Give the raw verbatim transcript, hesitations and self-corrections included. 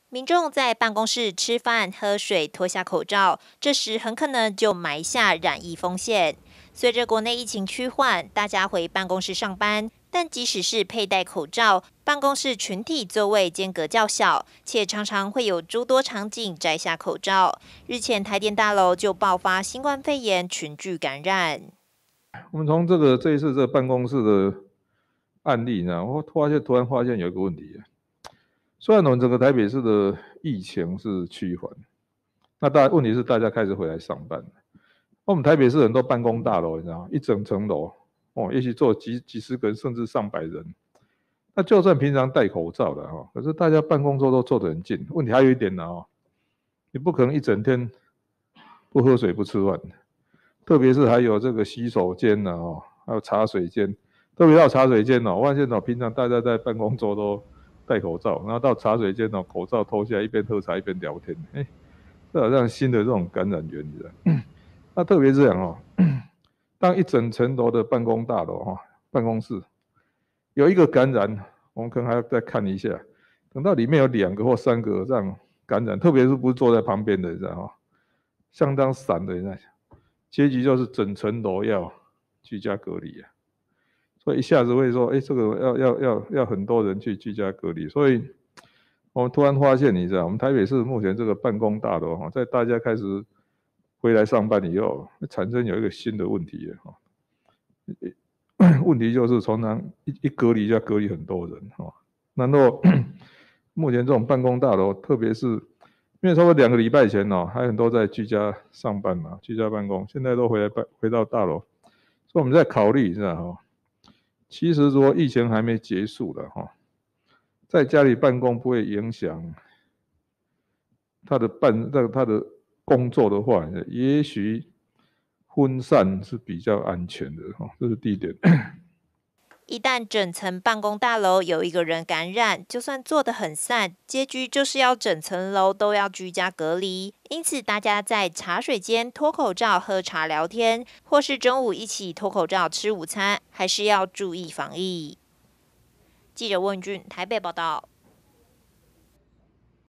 民众在办公室吃饭、喝水，脱下口罩，这时很可能就埋下染疫风险。随着国内疫情趋缓，大家回办公室上班，但即使是佩戴口罩，办公室群体座位间隔较小，且常常会有诸多场景摘下口罩。日前台电大楼就爆发新冠肺炎群聚感染。 我们从这个这一次这个办公室的案例呢，我发现突然发现有一个问题。虽然我们整个台北市的疫情是趋缓，那大问题是大家开始回来上班。我们台北市很多办公大楼，你知道吗？一整层楼哦，也许坐几几十个人，甚至上百人。那就算平常戴口罩的哈，可是大家办公桌都坐得很近。问题还有一点呢哦，你不可能一整天不喝水不吃饭，特别是还有这个洗手间呢哦，还有茶水间，特别到茶水间哦，我发现哦，平常大家在办公桌都戴口罩，然后到茶水间哦，口罩脱下来，一边喝茶一边聊天，哎，这好像新的这种感染源，你知道？那特别这样哦，当一整层楼的办公大楼哈，办公室有一个感染，我们可能还要再看一下，等到里面有两个或三个这样感染，特别是不是坐在旁边的，你知道哈，相当散的，你知道，结局就是整层楼要居家隔离啊。所以一下子会说，哎，这个要要要要很多人去居家隔离，所以我们突然发现，你知道，我们台北市目前这个办公大楼哈，在大家开始回来上班以后，产生有一个新的问题哈。问题就是从那一一隔离就要隔离很多人哈。然后目前这种办公大楼，特别是因为差不多两个礼拜前哦，还很多在居家上班嘛，居家办公，现在都回来办回到大楼，所以我们在考虑，知道哈。其实如果疫情还没结束的哈，在家里办公不会影响他的办那他的工作的话，也许分散是比较安全的哈，这是第一点。 一旦整层办公大楼有一个人感染，就算做得很散，结局就是要整层楼都要居家隔离。因此，大家在茶水间脱口罩喝茶聊天，或是中午一起脱口罩吃午餐，还是要注意防疫。记者问俊台北报道。